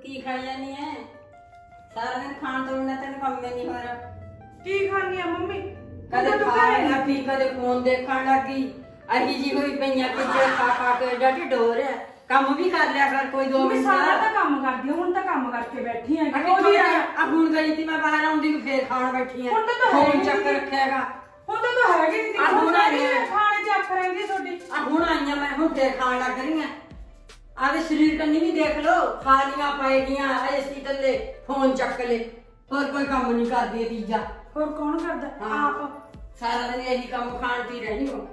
की खाई जानी है सारा दिन खान तो बिना तेन कम नहीं हो रहा की खानी है मम्मी कदे खाने लगी कदे फोन देखण लगी अही जी हुई पईयां पिज्जे खा के एडा ढिड हो रहा काम भी कर लिया कर कोई 2 मिनट सारा ਤਾਂ ਕੰਮ ਕਰਦੀ ਹਾਂ ਹੁਣ ਤਾਂ ਕੰਮ ਕਰਕੇ ਬੈਠੀ ਆਂ ਉਹਦੀ ਆ ਹੁਣ ਗਈ ਤੀ ਮੈਂ ਬਾਹਰ ਆਉਂਦੀ ਫੇਰ ਖਾਣ ਬੈਠੀ ਆਂ ਫੋਨ ਚੱਕ ਰੱਖਿਆਗਾ ਹੁਣ ਤਾਂ ਤੂੰ ਹੈਗੀ ਨਹੀਂ ਹੁਣ ਆ ਰਹੀ ਖਾਣੇ ਚ ਅੱਖ ਰਹਿੰਦੀ ਤੁਹਾਡੀ ਆ ਹੁਣ ਆਈਆਂ ਮੈਂ ਹੁਣ ਫੇਰ ਖਾਣ ਲੱਗ ਰਹੀ ਆਂ आदे शरीर कन्नी भी देख लो खालियां पाएगियां ऐसी तले फोन चक ले और कोई काम नहीं कर दी तीजा और कौन करदा आप सारा दिन यही काम खान पी रही हो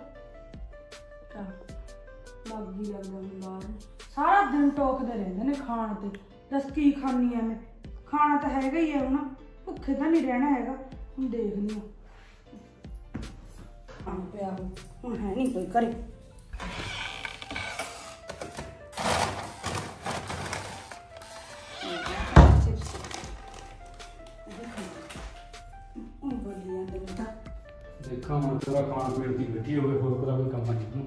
मग्गी लगदा बाहर सारा दिन टोकदे रहंदे ने खाण ते दस की खानी है मैं खाना तो हैगा ही है हुण भुखे तो नहीं रहना हैगा हुण देखनी खाण पिया हुण है नहीं कोई करे देखा मैं तेरा खान पीन की बैठी हो गई होर कोई काम नहीं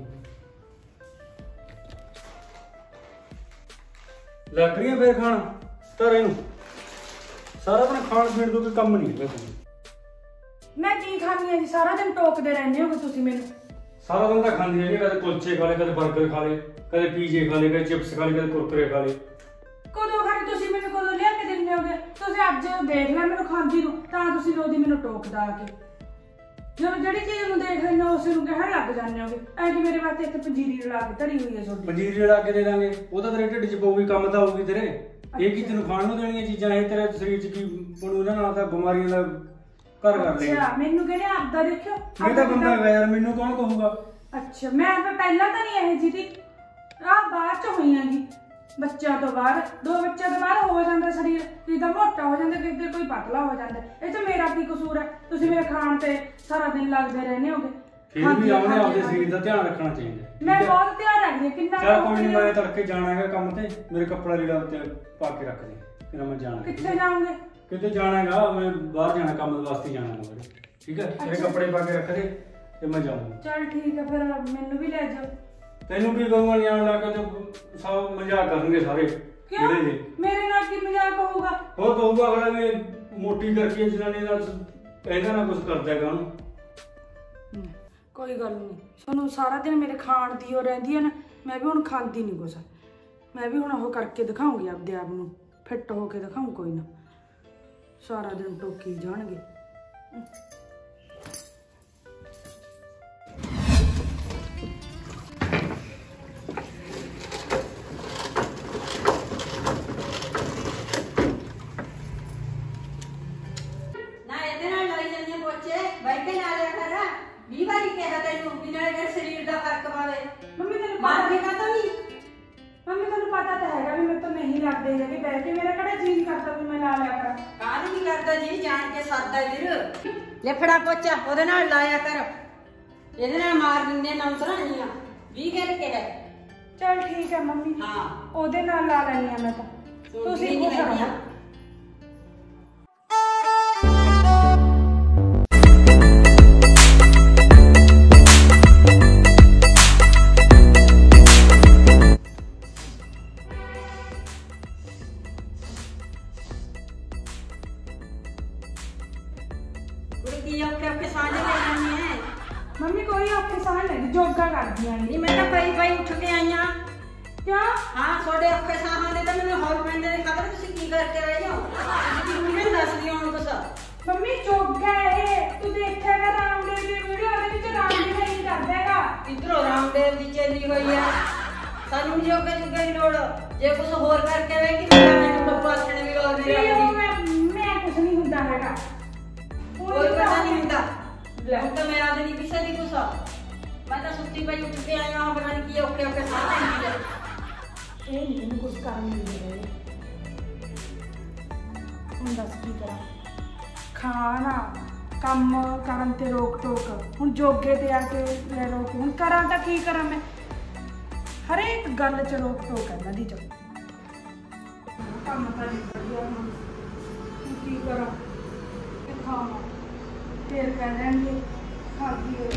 लग रही है फिर खाना तारे सारा दिन खान पीन तो कोई काम नहीं है मैं की खानी है जी सारा दिन टोकदे रहंदे हो तुसी मेनू सारा दिन तो खांदी है कदे कुलचे खा ले कदे बर्गर खा ले कदे पिज़्ज़े खा ले कदे चिप्स खा ले कदे कुरकुरे खा ले कदों खानी तुसी मेनू कदों लिया के दिंदे होगे तुसी अज देख लिया मेनू खांदी नू तां तुसी रोदी मेनू टोकदा आके जब जड़ी चीज नु देख लेने उस नु कहण लग जाने होगे ऐ कि मेरे वास्ते एक पंजीरी ला के धरी हुई है छोटी पंजीरी ला के दे दांगे वो तो तेरे ढिड च पऊगी काम तो होगी तेरे ये की तेनु खाण नु देणीਆਂ ਚੀਜ਼ਾਂ ਇਹ ਤੇਰੇ ਸਰੀਰ ਚ ਕੀ ਬਣੂ ਇਹਨਾਂ ਨਾਲ ਤਾਂ ਬਿਮਾਰੀਆਂ ਦਾ ਘਰ ਕਰ ਲਈ ਅੱਛਾ ਮੈਨੂੰ ਕਹਿੰਦੇ ਆਪਦਾ ਦੇਖਿਓ ਮੈਂ ਤਾਂ ਬੰਦਾ ਹੈ ਯਾਰ ਮੈਨੂੰ ਕੌਣ ਕਹੂਗਾ ਅੱਛਾ ਮੈਂ ਪਹਿਲਾਂ ਤਾਂ ਨਹੀਂ ਇਹ ਜੀ ਦੀ ਆ ਬਾਅਦ ਚ ਹੋਈਆਂ ਜੀ ਬੱਚਾ ਤੋਂ ਬਾਅਦ 2 ਬੱਚਿਆਂ ਤੋਂ ਬਾਅਦ ਹੋ ਜਾਂਦਾ ਸਰੀਰ ਕਿਤੇ ਮੋਟਾ ਹੋ ਜਾਂਦਾ ਕਿਤੇ ਕੋਈ ਪਤਲਾ ਹੋ ਜਾਂਦਾ ਇਹ ਚ ਮੇਰਾ ਕੀ ਕਸੂਰ ਹੈ ਤੁਸੀਂ ਮੇਰੇ ਖਾਣ ਤੇ ਸਾਰਾ ਦਿਨ ਲੱਗਦੇ ਰਹਿੰਦੇ ਹੋਗੇ ਫਿਰ ਵੀ ਆਪਣੇ ਆਪਦੇ ਸਰੀਰ ਦਾ ਧਿਆਨ ਰੱਖਣਾ ਚਾਹੀਦਾ ਮੈਂ ਬਹੁਤ ਧਿਆਨ ਰੱਖਦੀ ਕਿੰਨਾ ਚਲ ਕੋਈ ਨਹੀਂ ਮੈਂ ਤੜਕੇ ਜਾਣਾ ਹੈਗਾ ਕੰਮ ਤੇ ਮੇਰੇ ਕੱਪੜਾ ਲੀੜਾ ਉੱਤੇ ਪਾ ਕੇ ਰੱਖ ਦੇ ਫਿਰ ਮੈਂ ਜਾਣਾ ਕਿੱਥੇ ਜਾਓਗੇ ਕਿਤੇ ਜਾਣਾ ਹੈਗਾ ਮੈਂ ਬਾਹਰ ਜਾਣਾ ਕੰਮ ਵਾਸਤੇ ਜਾਣਾ ਮੈਂ ਠੀਕ ਹੈ ਤੇਰੇ ਕੱਪੜੇ ਪਾ ਕੇ ਰੱਖ ਦੇ ਤੇ ਮੈਂ ਜਾਊਂਗਾ ਚਲ ਠੀਕ ਹੈ ਫਿਰ ਮੈਨੂੰ ਵੀ ਲੈ ਜਾਓ ਤੈਨੂੰ ਕੀ ਕਹੂੰਗਾ ਜਾਣ ਲੱਗ ਤੇ ਸਭ ਮਜ਼ਾਕ ਕਰਨਗੇ ਸਾਰੇ ਕਿਉਂ ਮੇਰੇ ਨਾਲ ਕੀ ਮਜ਼ਾਕ ਹੋਊਗਾ ਹੋਰ ਕਹੂਗਾ ਅਗਲਾ ਵੀ ਮੋਟੀ ਕਰਕੇ ਜਨਾਨੀ ਨਾਲ ਇਹਦਾ ਨਾ ਕੁਝ ਕਰਦਾ ਹੈਗਾ ਉਹਨੂੰ ਕੋਈ ਗੱਲ ਨਹੀਂ ਤੁਹਾਨੂੰ ਸਾਰਾ ਦਿਨ ਮੇਰੇ ਖਾਣ ਦੀ ਹੋ ਰਹਿੰਦੀ ਹੈ ਨਾ ਮੈਂ ਵੀ ਹੁਣ ਖਾਂਦੀ ਨਹੀਂ ਕੁਛ ਮੈਂ ਵੀ ਹੁਣ ਉਹ ਕਰਕੇ ਦਿਖਾਉਂਗੀ ਆਪਦੇ ਆਪ ਨੂੰ ਫਿੱਟ ਹੋ ਕੇ ਦਿਖਾਉਂ ਕੋਈ ਨਾ ਸਾਰਾ ਦਿਨ ਟੋਕੀ ਜਾਣਗੇ लेफड़ा पोचा ओदे नाल लाया कर एदे नाल मार दिंदे ना उतराणीਆਂ 20 गिल के है चल ठीक है मम्मी हां ओदे नाल ला लेनी है मैं तो तुसी खुश रहो मम्मी कोई औखे साल नहीं जोगा करदी हैं नहीं मैं तो पई पई उठ के आईया क्या हां थोड़े औखे साहां ने तो मैंने हॉल पेंडे ने खबर तुसी की करके रहे हो तुसी मुझे दस दियो हुन कुछ मम्मी जोगा है तू देखेगा रामदेव की वीडियो दे विच रामदेव नहीं कर देगा इधरो रामदेव दी चली हुई है सानू जोगे जोगे लोड़ जे कुछ होर करके वे कि मैं पाछण भी और नहीं मैं कुछ नहीं हुंदा हैगा कोई पता नहीं हुंदा हम तो मेरा दिन पीछे नहीं कुछ मैं तो सुत्ती पई उठ के आई हां बना की ओके ओके साथ नहीं ए नहीं कुछ काम नहीं दे रहे हम बस की करा खाना काम करन ते रोक टोक हुन जोगे ते आके ले रोक हुन करा तां की करा मैं हर एक गल च रोक टोक है नदी च काम तो नहीं बढ़िया हुन की करा खाना फिर कह देंगे खाती है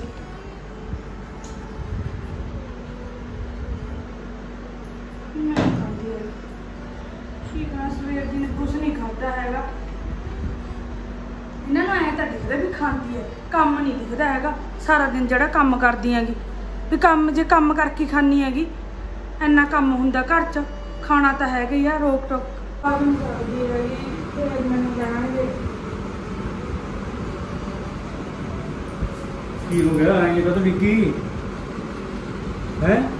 मैं खाती है ठीक ਸਵੇਰ ਦੀ ਨੇ ਕੁਛ ਨਹੀਂ ਖਾਧਾ ਹੈਗਾ। ਇਹਨਾਂ ਨੂੰ ਐਂ ਤਾਂ ਦਿਖਦਾ ਵੀ ਖਾਂਦੀ ਹੈ, ਕੰਮ ਨਹੀਂ ਦਿਖਦਾ ਹੈਗਾ। ਸਾਰਾ ਦਿਨ ਜਿਹੜਾ ਕੰਮ ਕਰਦੀ ਹੈਗੀ ਵੀ ਕੰਮ ਜੇ ਕੰਮ ਕਰਕੇ ਖਾਂਦੀ ਹੈਗੀ, ਇੰਨਾ ਕੰਮ ਹੁੰਦਾ ਘਰ 'ਚ, ਖਾਣਾ ਤਾਂ ਹੈਗਾ ਹੀ ਆ। ਰੋਕ ਟੋਕ ਕੰਮ ਕਰਦੀ ਹੈਗੀ ਤੇ ਮੈਨੂੰ ਕਹਿਣਗੇ ਕੀ ਹੋ ਗਿਆ ਐਂ ਪਤਾ ਵਿੱਕੀ ਹੈ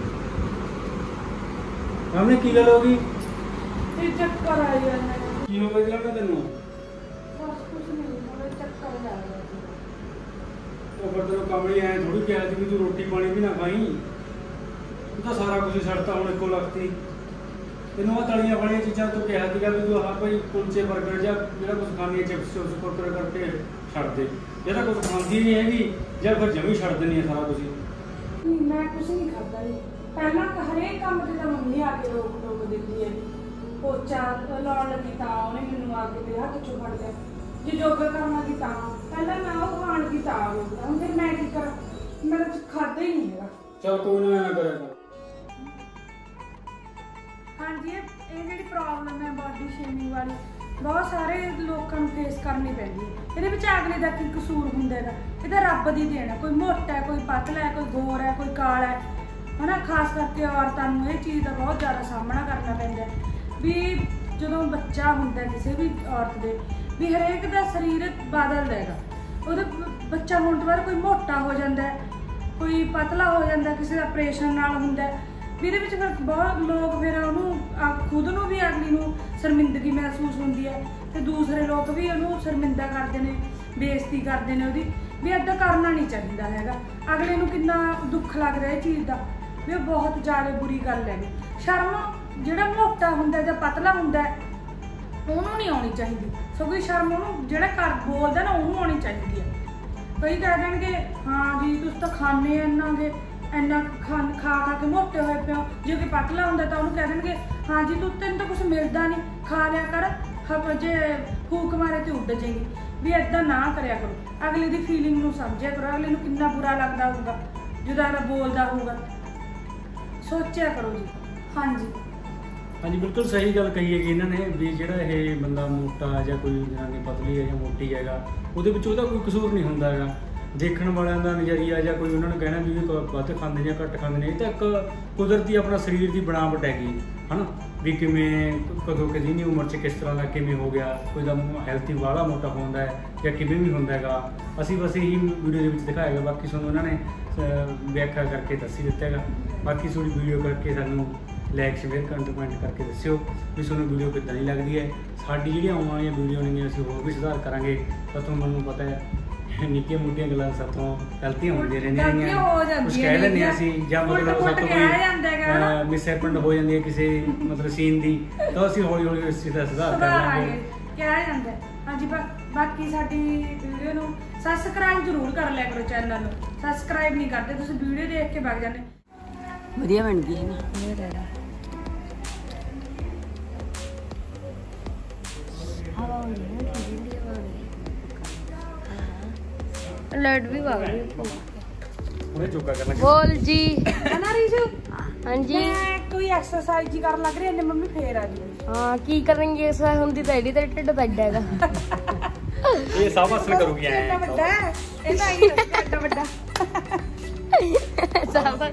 ਸਾਹਮਣੇ ਕੀ ਗੱਲ ਹੋ ਗਈ? ਇਹ ਚੱਕਰ ਆਈ ਜਾਂਦਾ ਕੀ ਹੋ ਗਿਆ ਮੈਂ ਤੈਨੂੰ? ਬਸ ਕੁਛ ਨਹੀਂ, ਮੈਨੂੰ ਚੱਕਰ ਆ ਗਿਆ। ਉਹ ਫਿਰ ਤੈਨੂੰ ਕਮਲੀ ਐ ਥੋੜੀ ਕਿਹਾ ਸੀ ਵੀ ਤੂੰ ਰੋਟੀ ਪਾਣੀ ਵੀ ਨਾ ਖਾਈ, ਤੂੰ ਤਾਂ ਸਾਰਾ ਕੁਝ ਛੱਡਤਾ ਹੁਣ ਇੱਕੋ ਲਗਤੀ। ਤੈਨੂੰ ਆ ਤਲੀਆਂ ਫਲੀਆਂ ਚੀਜ਼ਾਂ ਤੋਂ ਕਿਹਾ ਸੀਗਾ ਵੀ ਤੂੰ ਆਹ ਕੋਈ ਕੁਲਚੇ 버ਗਰ ਜਾਂ ਜਿਹੜਾ ਕੁਝ ਖਾਣੀ ਹੈ ਚਿਪਸ ਚੁਪਸ ਕੁਰਕਰੇ ਕਰਕੇ ਛੱਡ ਦੇ। ਜਿਹੜਾ ਕੁਝ ਖਾਂਦੀ ਨਹੀਂ ਹੈਗੀ ਜਾਂ ਫਿਰ ਜਮੀ ਛੱਡ ਦੇਣੀ ਹੈ ਸਾਰਾ ਕੁਝ। ਮੈਂ ਕੁਛ ਨਹੀਂ ਖਾਧਾ ਜੀ। ਪਹਿਲਾਂ ਹਰੇਕ ਕੰਮ ਤੇ ਤਾਂ ਮੰਮੀ ਆ ਕੇ ਰੋਕ ਟੋਕ ਦਿੰਦੀ ਹੈ। ਪੋਚਾ ਲਾਉਣ ਲੱਗੀ ਤਾਂ ਉਹਨੇ ਮੈਨੂੰ ਆ ਕੇ ਮੇਰੇ ਹੱਥ ਚੋਂ ਫੜ ਲਿਆ। ਜੇ ਯੋਗਾ ਕਰਨ ਲੱਗੀ ਤਾਂ ਪਹਿਲਾਂ ਮੈਂ ਉਹ ਖਾਣ ਦੀ ਤਾਂ ਰੋਕਦਾ। ਹੁਣ ਫਿਰ ਮੈਂ ਕੀ ਕਰਾਂ? ਮੈਂ ਤਾਂ ਖਾਧਾ ਹੀ ਨਹੀਂ ਹੈਗਾ। ਚਲ ਕੋਈ ਨਾ ਐਂ ਕਰਿਆ ਕਰ। ਹਾਂਜੀ, ਇਹ ਜਿਹੜੀ ਪ੍ਰੋਬਲਮ ਹੈ ਬਾਡੀ ਸ਼ੇਮਿੰਗ ਵਾਲੀ, ਬਹੁਤ ਸਾਰੇ ਲੋਕਾਂ ਨੂੰ ਫੇਸ ਕਰਨੀ ਪੈਂਦੀ ਹੈ। ਇਹਦੇ ਵਿੱਚ ਅਗਲੇ ਦਾ ਕੀ ਕਸੂਰ ਹੁੰਦਾ ਹੈਗਾ? ਇਹ ਤਾਂ ਰੱਬ ਦੀ ਦੇਣ ਹੈ। ਕੋਈ ਮੋਟਾ ਹੈ, ਕੋਈ ਪਤਲਾ ਹੈ, ਕੋਈ ਗੋਰਾ ਹੈ, ਕੋਈ ਕਾਲਾ ਹੈ, ਹਨਾ। ਖਾਸ ਕਰਕੇ ਔਰਤਾਂ ਨੂੰ ਇਹ ਚੀਜ਼ ਦਾ ਬਹੁਤ ਜ਼ਿਆਦਾ ਸਾਹਮਣਾ ਕਰਨਾ ਪੈਂਦਾ ਵੀ ਜਦੋਂ ਬੱਚਾ ਹੁੰਦਾ ਕਿਸੇ ਵੀ ਔਰਤ ਦੇ, ਵੀ ਹਰੇਕ ਦਾ ਸਰੀਰ ਬਦਲਦਾ ਹੈਗਾ। ਉਹਦਾ ਬੱਚਾ ਹੋਣ ਤੋਂ ਬਾਅਦ ਕੋਈ ਮੋਟਾ ਹੋ ਜਾਂਦਾ, ਕੋਈ ਪਤਲਾ ਹੋ ਜਾਂਦਾ, ਕਿਸੇ ਦਾ ਆਪਰੇਸ਼ਨ ਨਾਲ ਹੁੰਦਾ ਵੀ। ਇਹਦੇ ਵਿੱਚ ਫਿਰ ਬਹੁਤ ਲੋਕ ਫਿਰ ਉਹਨੂੰ ਖੁਦ ਨੂੰ ਵੀ ਅਗਲੀ ਨੂੰ ਸ਼ਰਮਿੰਦਗੀ ਮਹਿਸੂਸ ਹੁੰਦੀ ਹੈ ਤੇ ਦੂਸਰੇ ਲੋਕ ਵੀ ਉਹਨੂੰ ਸ਼ਰਮਿੰਦਾ ਕਰਦੇ ਨੇ, ਬੇਇੱਜ਼ਤੀ ਕਰਦੇ ਨੇ ਉਹਦੀ। ਵੀ ਇੱਦਾਂ ਕਰਨਾ ਨਹੀਂ ਚਾਹੀਦਾ ਹੈਗਾ। ਅਗਲੇ ਨੂੰ ਕਿੰਨਾ ਦੁੱਖ ਲੱਗਦਾ ਇਹ ਚੀਜ਼ ਦਾ, ਵੀ ਉਹ ਬਹੁਤ ਜ਼ਿਆਦਾ ਬੁਰੀ ਗੱਲ ਹੈਗੀ। ਸ਼ਰਮ ਜਿਹੜਾ ਮੋਟਾ ਹੁੰਦਾ ਜਾਂ ਪਤਲਾ ਹੁੰਦਾ ਉਹਨੂੰ ਨਹੀਂ ਆਉਣੀ ਚਾਹੀਦੀ, ਸਗੋਂ ਸ਼ਰਮ ਉਹਨੂੰ ਜਿਹੜਾ ਘਰ ਬੋਲਦਾ ਨਾ ਉਹਨੂੰ ਆਉਣੀ ਚਾਹੀਦੀ ਹੈ। ਕਈ ਕਹਿ ਦੇਣਗੇ ਹਾਂ ਜੀ ਤੁਸੀਂ ਤਾਂ ਖਾਂਦੇ ਇੰਨਾ ਖਾ ਕੇ ਮੋਟੇ ਹੋਏ ਪਿਓ। ਜੇ ਕੋਈ ਪਤਲਾ ਹੁੰਦਾ ਤਾਂ ਉਹਨੂੰ ਕਹਿ ਦੇਣਗੇ ਹਾਂ ਜੀ ਤੈਨੂੰ ਤਾਂ ਕੁਛ ਮਿਲਦਾ ਨਹੀਂ, ਖਾ ਲਿਆ ਕਰ, ਜੇ ਫੂਕ ਮਾਰੇ ਤੇ ਉੱਡ ਜਾਏਗੀ। ਵੀ ਇੱਦਾਂ ਨਾ ਕਰਿਆ ਕਰੋ। ਅਗਲੇ ਦੀ ਫੀਲਿੰਗ ਨੂੰ ਸਮਝਿਆ ਕਰੋ। ਅਗਲੇ ਨੂੰ ਕਿੰਨਾ ਬੁਰਾ ਲੱਗਦਾ ਹੋਊਗਾ ਜਦੋਂ ਅਗਲਾ ਬੋਲਦਾ ਹੋਊਗਾ, ਸੋਚਿਆ ਕਰੋ ਜੀ। ਹਾਂਜੀ ਹਾਂਜੀ, ਬਿਲਕੁਲ ਸਹੀ ਗੱਲ ਕਹੀ ਹੈਗੀ ਇਹਨਾਂ ਨੇ ਵੀ ਜਿਹੜਾ ਇਹ ਬੰਦਾ ਮੋਟਾ ਜਾਂ ਕੋਈ ਜਨਾਨੀ ਪਤਲੀ ਹੈ ਜਾਂ ਮੋਟੀ ਹੈਗਾ, ਉਹਦੇ ਵਿੱਚ ਉਹਦਾ ਕੋਈ ਕਸੂਰ ਨਹੀਂ ਹੁੰਦਾ ਹੈਗਾ। ਦੇਖਣ ਵਾਲਿਆਂ ਦਾ ਨਜ਼ਰੀਆ ਜਾਂ ਕੋਈ ਉਹਨਾਂ ਨੂੰ ਕਹਿਣਾ ਵੀ ਵੱਧ ਖਾਂਦੇ ਜਾਂ ਘੱਟ ਖਾਂਦੇ ਨੇ, ਇਹ ਤਾਂ ਇੱਕ ਕੁਦਰਤੀ ਆਪਣਾ ਸਰੀਰ ਦੀ ਬਣਾਵਟ ਹੈਗੀ ਹੈ ਨਾ। ਵੀ ਕਿਵੇਂ ਕਦੋਂ ਕਿਹਦੀ ਨਹੀਂ ਉਮਰ 'ਚ ਕਿਸ ਤਰ੍ਹਾਂ ਦਾ ਕਿਵੇਂ ਹੋ ਗਿਆ, ਕੋਈ ਦਾ ਹੈਲਥੀ ਵਾਲਾ ਮੋਟਾ ਹੁੰਦਾ ਹੈ ਜਾਂ ਕਿਵੇਂ ਵੀ ਹੁੰਦਾ ਹੈਗਾ। ਅਸੀਂ ਬਸ ਇਹੀ ਵੀਡੀਓ ਦੇ ਵਿੱਚ ਦਿਖਾਇਆ ਹੈਗਾ। ਬਾਕੀ ਤੁਹਾਨੂੰ ਉਹਨਾਂ ਨੇ ਵਿਆਖਿਆ ਕਰਕੇ ਦੱਸ ਹੀ ਦਿੱਤਾ ਹੈਗਾ। ਬਾਕੀ ਤੁਹਾਡੀ ਵੀਡੀਓ ਕਰਕੇ ਸਾਨੂੰ ਲਾਈਕ ਸ਼ੇਅਰ ਕਮੈਂਟ ਕਰਕੇ ਦੱਸਿਓ ਵੀ ਤੁਹਾਨੂੰ ਵੀਡੀਓ ਕਿੱਦਾਂ ਦੀ ਲੱਗਦੀ ਹੈ। ਸਾਡੀ ਜਿਹੜੀਆਂ ਆਉਣ ਵਾਲੀਆਂ ਵੀਡੀਓ ਨੇ ਅਸੀਂ ਹੋਰ ਵੀ ਸੁਧਾਰ ਕਰਾਂਗੇ। ਤਾਂ ਤੁਹਾਨੂੰ ਪਤਾ ਹੈ ਨਿੱਕੀਆਂ ਮੋਟੀਆਂ ਗੱਲਾਂ ਸਭ ਤੋਂ ਗਲਤੀਆਂ ਹੁੰਦੀਆਂ ਰਹਿੰਦੀਆਂ, ਕੁਛ ਕਹਿ ਲੈਂਦੇ ਹਾਂ ਅਸੀਂ ਜਾਂ ਮਤਲਬ ਸਭ ਤੋਂ ਕੋਈ ਮਿਸਹੈਪਨ ਹੋ ਜਾਂਦੀ ਹੈ ਕਿਸੇ ਮਤਲਬ ਸੀਨ ਦੀ, ਤਾਂ ਅਸੀਂ ਹੌਲੀ ਹੌਲੀ ਇਸ ਚੀਜ਼ ਦਾ ਸੁਧਾਰ ਕਰਾਂਗੇ। ਕਿਹਾ ਜਾਂਦਾ ਹਾਂਜੀ। ਬਾਕੀ ਸਾਡੀ ਵੀਡੀਓ ਨੂੰ ਸਬਸਕ੍ਰਾਈਬ ਜ਼ਰੂਰ ਕਰ ਲਿਆ ਕਰੋ। ਚੈਨਲ ਨੂੰ ਸਬਸਕ੍ਰਾਈਬ ਨਹੀਂ ਕਰਦੇ, ਤੁਸੀਂ ਵੀਡੀਓ ਦੇਖ ਕੇ ਵਗ ਜਾਂਦੇ। ਵਧੀਆ ਬਣ ਗਈ ਹੈ ਨਾ। लाइट भी भाग रही है। ਉਹਨੇ ਚੁੱਕਾ ਕਰਨਾ बोल जी है ना रीशु? हाँ जी मैं कोई एक्सरसाइज ही कर लग रही है मम्मी फेर आ जी। हाँ की करेंगे ऐसा हुंदी तो एडी तेरे टिड्ड बैठ जाएगा। ਇਹ ਸਭ ਅਸਲ ਕਰੂਗੀ ਐ इतना बड़ा है इतना ही इतना बड़ा साबा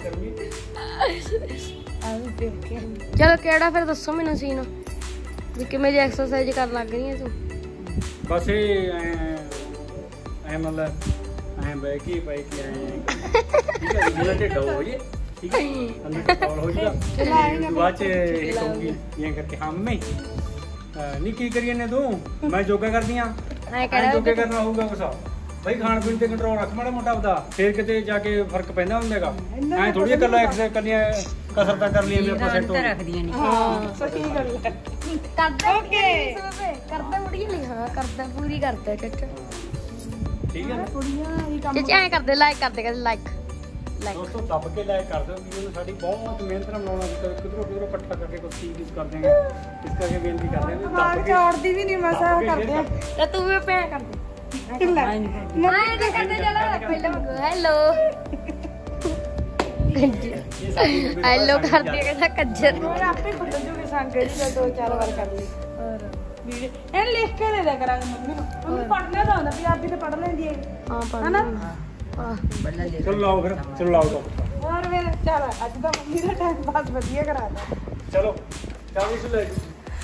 चलो केड़ा फिर दसो मैनू सीन भी किवें दी एक्सरसाइज कर लग रही है तू। ਬਸ ਇਹ ਐ ਮਤਲਬ ਐ ਬੈ ਕੇ ਠੀਕ ਹੈ ਜਿਹੜਾ ਢਿੱਡ ਹੋ ਜੇ ਠੀਕ ਹੈ ਅੰਦਰ ਤੌਲ ਹੋ ਜਾਏਗਾ। ਬਾਅਦ ਚ ਇਹ ਕਹੂਗੀ ਇਹ ਕਰਕੇ ਹਾਂ ਮੈਂ ਨਹੀਂ ਕੀ ਕਰੀਏ ਨੇ ਤੂੰ ਮੈਂ ਯੋਗਾ ਕਰਦੀ ਆ ਯੋਗਾ ਕਰਨਾ ਹੋਊਗਾ ਕੁਛ ਭਾਈ ਖਾਣ ਪੀਣ ਤੇ ਕੰਟਰੋਲ ਰੱਖ ਮਾੜਾ ਮੋਟਾ ਆਪਦਾ ਫੇਰ ਕਿਤੇ ਜਾ ਕੇ ਫਰਕ ਪੈਂਦਾ ਹੁੰਦਾ ਹੈਗਾ। ਐ ਥੋੜੀ ਇਕੱਲਾ ਐਕਸਰਸਾਈਜ਼ ਕਰਨੀਆਂ ਕਸਰਤਾਂ ਕਰ ਲਈਆਂ ਆਪਾਂ ਸੈੱਟ ਹੋ ਰੱਖਦੀਆਂ ਨਹੀਂ। हाँ सही गल है। करदा ओके करदा मुड़िए नहीं हाँ करदा पूरी करदा चाचा ਠੀਕ ਹੈ। कुड़ियां ये काम चाचा ऐ करदे लाइक करदे लाइक ਦੋਸਤੋ ਦੱਬ ਕੇ ਲਾਇਕ ਕਰ ਦਿਓ ਵੀਡੀਓ ਨੂੰ। ਸਾਡੀ ਬਹੁਤ ਮਿਹਨਤ ਨਾਲ ਬਣਾਉਣਾ ਸੀ, ਕਿਧਰੋਂ ਇਕੱਠਾ ਕਰਕੇ ਕੁਝ ਚੀਜ਼ ਕਰ ਦੇਂਗੇ। ਇਸ ਕਰਕੇ ਬੇਨਤੀ ਕਰਦੇ ਹਾਂ ਵੀ ਦੱਬ दिमाग ਕੇ छोड़ दी भी नहीं मसा कर दे। तो तू भी पे कर दे ले हां ये करदे चलो पहले हेलो ਹੈਲੋ ਕਰਦੀ ਕਹਿੰਦਾ ਕੱਜਰ ਉਹ ਆਪੇ ਬਦਲ ਜੂਗੀ ਸੰਗ ਜਿਹੜੀ 2-4 ਵਾਰ ਕਰ ਲਈ ਔਰ ਵੀਡੀਓ ਇਹ ਲਿਖ ਕੇ ਦੇ ਦਿਆ ਕਰਾਂਗੇ ਮੰਮੀ ਨੂੰ ਮੰਮੀ ਪੜ੍ਹਨਾ ਤਾਂ ਆਉਂਦਾ ਪੰਜਾਬੀ ਤੇ ਪੜ੍ਹ ਲੈਂਦੀ ਹੈ ਹਾਂ ਹਨਾ ਚਲੋ ਲਾਓ ਫਿਰ ਚਲੋ ਲਾਓ ਟੌਪਿਕ ਹੋਰ ਫਿਰ ਚੱਲ ਅੱਜ ਤਾਂ ਮੰਮੀ ਦਾ ਟਾਈਮ ਪਾਸ ਵਧੀਆ ਕਰਾ ਦਾ ਚਲੋ ਚਾਬੀ ਸੁ ਲੈ ਜੀ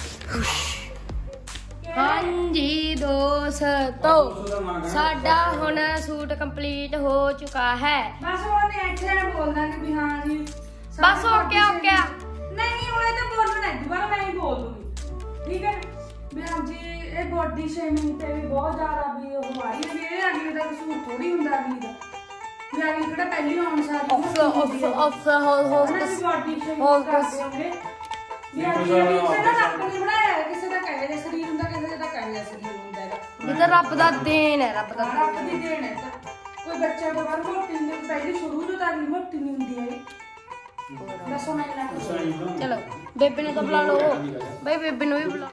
ਹਾਂਜੀ ਦੋਸਤੋ ਸਾਡਾ ਹੁਣ ਸੂਟ ਕੰਪਲੀਟ ਹੋ ਚੁੱਕਾ ਹੈ ਬਸ ਉਹਨੇ ਇੱਥੇ ਬੋਲਦਾ ਕਿ ਵੀ ਹਾਂ ਜੀ ਬਸ ਓਕੇ ਨਹੀਂ ਹੁਣ ਇਹ ਤਾਂ ਬੋਲਣਾ ਹੈ ਦੁਬਾਰਾ ਮੈਂ ਹੀ ਬੋਲ ਦੂੰਗੀ ਠੀਕ ਹੈ ਵੀ ਹਾਂ ਜੀ ਇਹ ਬੋਡੀ ਸ਼ੇਮਿੰਗ ਤੇ ਵੀ ਬਹੁਤ ਜ਼ਿਆਦਾ ਵੀ ਉਹ ਆ ਰਹੀ ਹੈ ਵੀ ਇਹ ਅਗਲੀ ਦਾ ਕਸੂਰ ਥੋੜੀ ਹੁੰਦਾ ਅਗਲੀ ਦਾ ਵੀ ਅਗਲੀ ਕਿਹੜਾ ਪਹਿਲੀ ਆਉਣ ਸਾਰੀ ਆਫ ਹੋਸਟ ਬੋਡੀ ਸ਼ੇਮਿੰਗ ਕਰਦੇ ਹੋਗੇ ਵੀ ਅਗਲੀ ਕਿਸੇ ਦਾ ਰੱਬ ਨਹੀਂ ਬਣਾਇਆ ਕਿਸੇ ਦਾ ਕਹੇ ਦਾ ਸਰੀਰ ਹੁੰਦਾ ਕਿਸੇ ਦਾ ਕਹੇ ਦਾ ਸਰੀਰ ਹੁੰਦਾ ਹੈਗਾ ਇਹ ਤਾਂ ਰੱਬ ਦਾ ਦੇਣ ਹੈ ਰੱਬ ਦਾ ਰੱਬ ਦੀ ਦੇਣ ਹੈ ਤਾਂ ਕੋਈ ਬੱਚਾ ਬਾਹਰ ਮੋਟੀ ਨਹੀਂ ਪਹਿਲੀ ਸ਼ੁਰੂ ਤੋਂ ਤਾਂ ਮੋਟੀ ਨਹੀਂ ਹੁੰਦੀ ਹੈ ਦੱਸੋ ਨਾ ਇਹਨਾਂ ਨੂੰ ਚਲੋ ਬੇਬੇ ਨੂੰ ਤਾਂ ਬੁਲਾ ਲਓ ਬਈ ਬੇਬੇ ਨੂੰ ਵੀ ਬੁਲਾ